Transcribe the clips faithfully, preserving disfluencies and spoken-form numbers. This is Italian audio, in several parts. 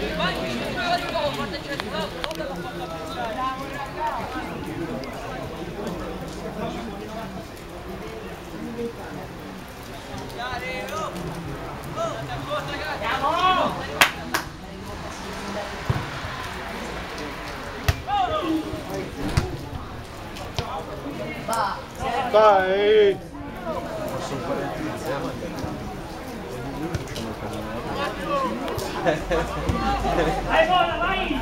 Dai! Vai buona, vai!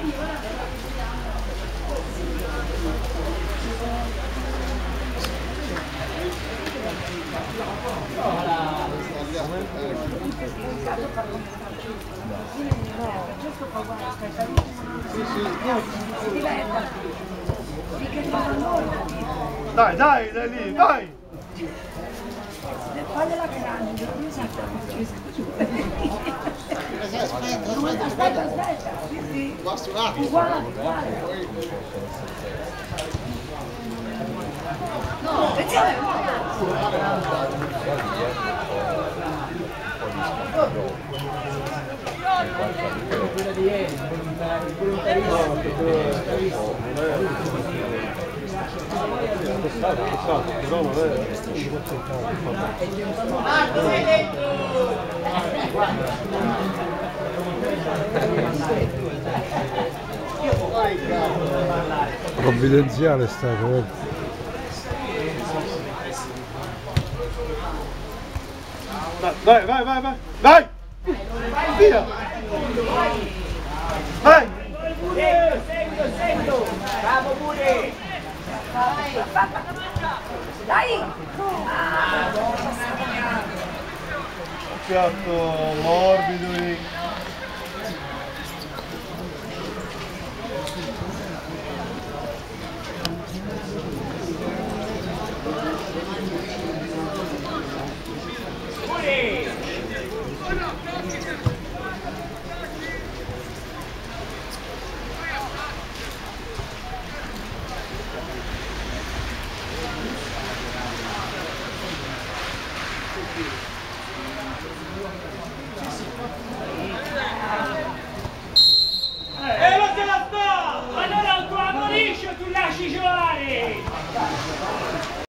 Dai, dai, dai lì, dai! Fagliela grande, non sa aspetta, aspetta, aspetta, sì, sì. Basta un attimo. Uguale, uguale. No, attenzione! Quella di ieri, il volontarismo, però non è... Marco, sei dentro! Provvidenziale stato, eh. Vai, vai, vai, vai! Vai! Via! Vai! Seguito, seguito, seguito! Bravo pure! Dai! Piatto morbido lì.